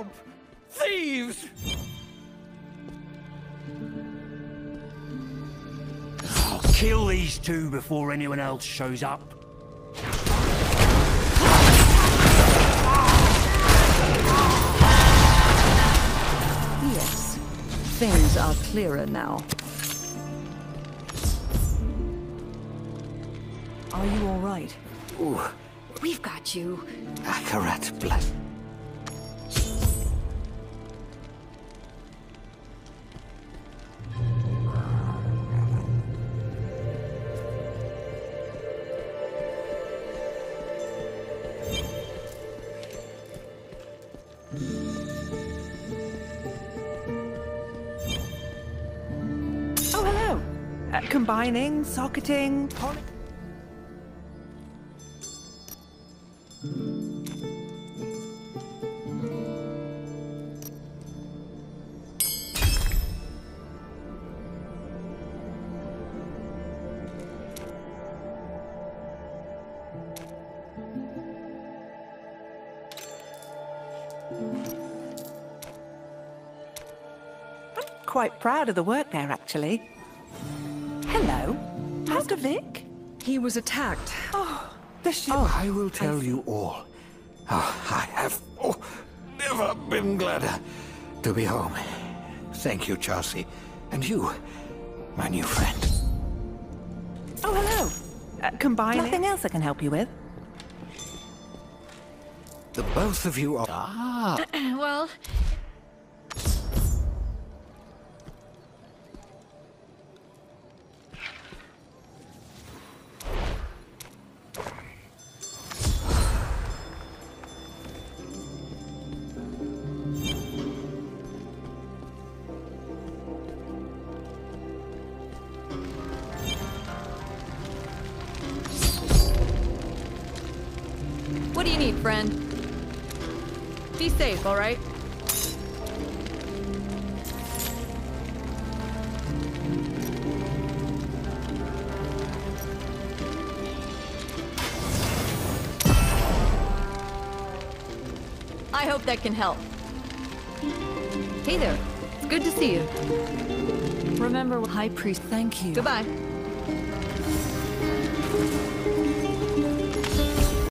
Help! Thieves! I'll kill these two before anyone else shows up. Yes, things are clearer now. Are you all right? Ooh, We've got you. Akarat blood. Oh, hello. Combining, socketing, poly... Quite proud of the work there, actually. Hello. How's Vic? He was attacked. Oh, the ship. I will tell you all. Oh, I have never been gladder to be home. Thank you, Chelsea. And you, my new friend. Oh, hello. Combining. Nothing else I can help you with? The both of you are... Well... What do you need, friend? Be safe, all right? I hope that can help. Hey there. It's good to see you. Remember, High Priest, thank you. goodbye.